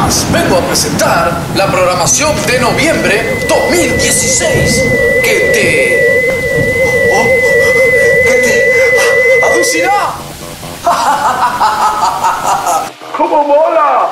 más, vengo a presentar la programación de noviembre 2016 que te alucinará. ¡Cómo mola!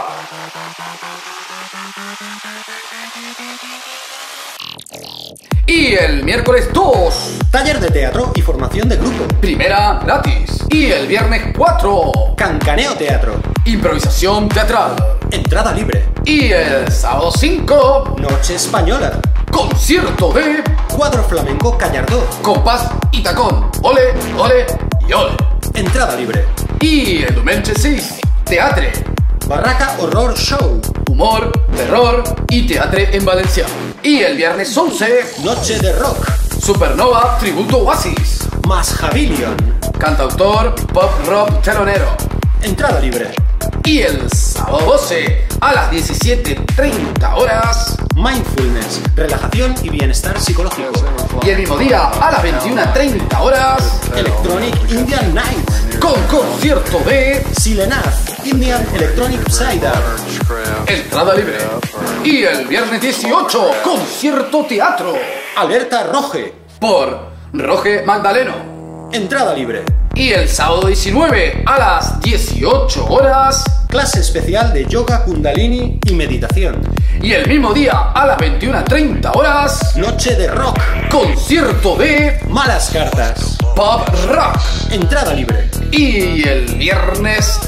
Y el miércoles 2, Taller de teatro y formación de grupo. primera gratis. Y el viernes 4, Cancaneo teatro. improvisación teatral. Entrada libre. Y el sábado 5, Noche española. concierto de Cuadro flamenco Callardó. compás y tacón. Ole, ole y ole. Entrada libre. Y el diumenge 6, teatre. Barraca Horror Show. Humor, terror y teatre en Valencia. Y el viernes 11, Noche de rock. Supernova Tributo Oasis. Más Javilion. Cantautor pop rock telonero. Entrada libre. Y el sábado 12 a las 17:30 horas. Mindfulness. Relajación y bienestar psicológico. Y el mismo día a las 21:30 horas. Electronic Indian Night. Con concierto de Silenath. Indian Electronic Cider. entrada libre. Y el viernes 18, concierto teatro. Alerta Roje. Por Roge Magdaleno. Entrada libre. Y el sábado 19 a las 18 horas. Clase especial de yoga, kundalini y meditación. Y el mismo día a las 21:30 horas. Noche de rock. Concierto de Malas cartas. pop rock. Entrada libre. Y el viernes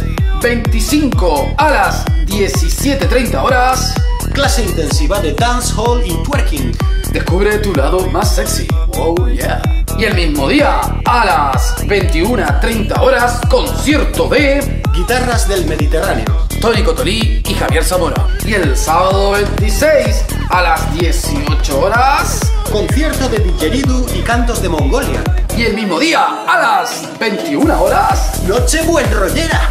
25 a las 17:30 horas. Clase intensiva de dancehall y twerking. Descubre tu lado más sexy. Oh yeah. Y el mismo día a las 21:30 horas. Concierto de Guitarras del Mediterráneo. Tony Cotolí y Javier Zamora. Y el sábado 26 a las 18 horas. Concierto de didgeridoo y cantos de Mongolia. Y el mismo día a las 21 horas. Noche buenrollera.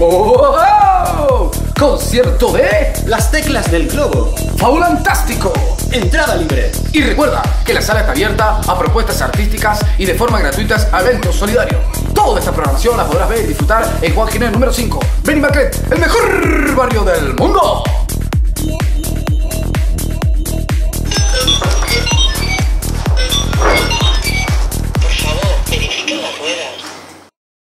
¡Oh! Concierto de Las teclas del globo. Faulantástico. Entrada libre. Y recuerda que la sala está abierta a propuestas artísticas y de forma gratuitas a eventos solidarios. Toda esta programación la podrás ver y disfrutar en Juan Ginés número 5, Benimaclet, el mejor barrio del mundo.